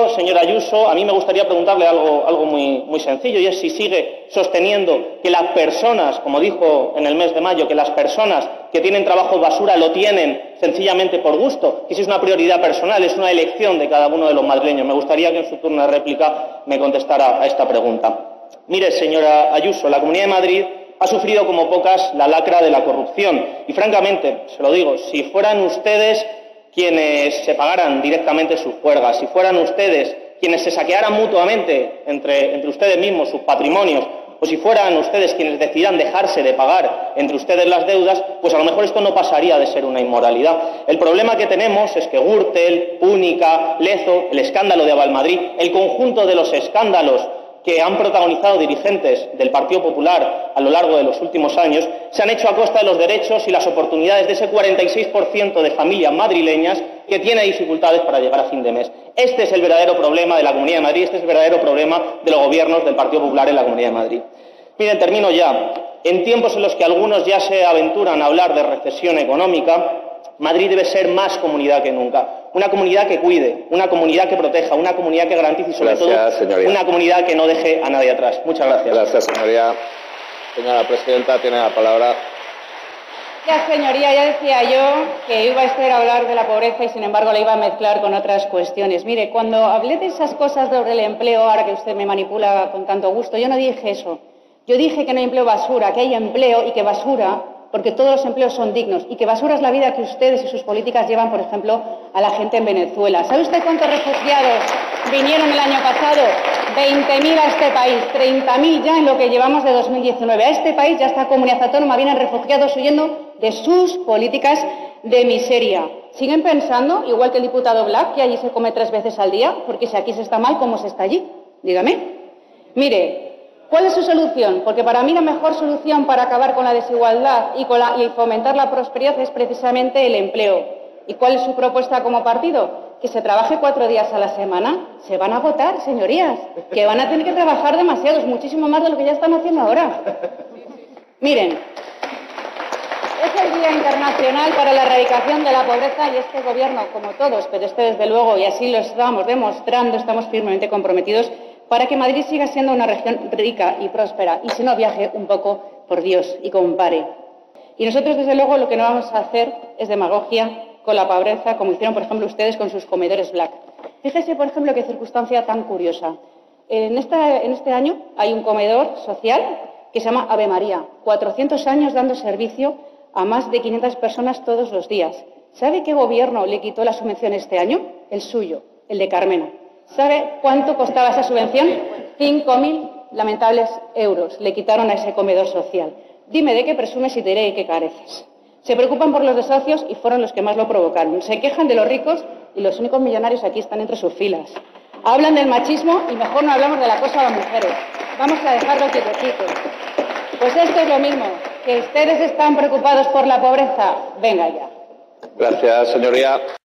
principio, señora Ayuso, a mí me gustaría preguntarle algo muy sencillo, y es si sigue sosteniendo que las personas, como dijo en el mes de mayo, que las personas que tienen trabajo basura lo tienen sencillamente por gusto, que si es una prioridad personal, es una elección de cada uno de los madrileños. Me gustaría que en su turno de réplica me contestara a esta pregunta. Mire, señora Ayuso, la Comunidad de Madrid ha sufrido como pocas la lacra de la corrupción y, francamente, se lo digo, si fueran ustedes quienes se pagaran directamente sus juergas, si fueran ustedes quienes se saquearan mutuamente entre ustedes mismos sus patrimonios, o si fueran ustedes quienes decidieran dejarse de pagar entre ustedes las deudas, pues a lo mejor esto no pasaría de ser una inmoralidad. El problema que tenemos es que Gürtel, Púnica, Lezo, el escándalo de Avalmadrid, el conjunto de los escándalos que han protagonizado dirigentes del Partido Popular a lo largo de los últimos años, se han hecho a costa de los derechos y las oportunidades de ese 46% de familias madrileñas que tiene dificultades para llegar a fin de mes. Este es el verdadero problema de la Comunidad de Madrid, este es el verdadero problema de los gobiernos del Partido Popular en la Comunidad de Madrid. Miren, termino ya. En tiempos en los que algunos ya se aventuran a hablar de recesión económica, Madrid debe ser más comunidad que nunca. Una comunidad que cuide, una comunidad que proteja, una comunidad que garantice y, sobre todo, una comunidad que no deje a nadie atrás. Muchas gracias. Gracias, señoría. Señora presidenta, tiene la palabra. Ya, señoría, ya decía yo que iba a hablar de la pobreza y, sin embargo, la iba a mezclar con otras cuestiones. Mire, cuando hablé de esas cosas sobre el empleo, ahora que usted me manipula con tanto gusto, yo no dije eso. Yo dije que no hay empleo basura, que hay empleo y que basura, porque todos los empleos son dignos, y que basura es la vida que ustedes y sus políticas llevan, por ejemplo, a la gente en Venezuela. ¿Sabe usted cuántos refugiados vinieron el año pasado? 20.000 a este país, 30.000 ya en lo que llevamos de 2019. A este país, ya esta comunidad autónoma, vienen refugiados huyendo de sus políticas de miseria. ¿Siguen pensando, igual que el diputado Black, que allí se come 3 veces al día? Porque si aquí se está mal, ¿cómo se está allí? Dígame. Mire, ¿cuál es su solución? Porque para mí la mejor solución para acabar con la desigualdad y fomentar la prosperidad es precisamente el empleo. ¿Y cuál es su propuesta como partido? Que se trabaje 4 días a la semana. Se van a votar, señorías, que van a tener que trabajar demasiados, muchísimo más de lo que ya están haciendo ahora. Miren, es el Día Internacional para la Erradicación de la Pobreza y este Gobierno, como todos, pero este desde luego, y así lo estamos demostrando, estamos firmemente comprometidos para que Madrid siga siendo una región rica y próspera, y si no, viaje un poco, por Dios, y compare. Y nosotros, desde luego, lo que no vamos a hacer es demagogia con la pobreza, como hicieron, por ejemplo, ustedes con sus comedores Black. Fíjese, por ejemplo, qué circunstancia tan curiosa. En este año hay un comedor social que se llama Ave María, 400 años dando servicio a más de 500 personas todos los días. ¿Sabe qué gobierno le quitó la subvención este año? El suyo, el de Carmena. ¿Sabe cuánto costaba esa subvención? 5.000 lamentables euros le quitaron a ese comedor social. Dime de qué presumes y te diré de qué careces. Se preocupan por los desahucios y fueron los que más lo provocaron. Se quejan de los ricos y los únicos millonarios aquí están entre sus filas. Hablan del machismo y mejor no hablamos del acoso a las mujeres. Vamos a dejarlo quietecito. Pues esto es lo mismo. ¿Que ustedes están preocupados por la pobreza? Venga ya. Gracias, señoría.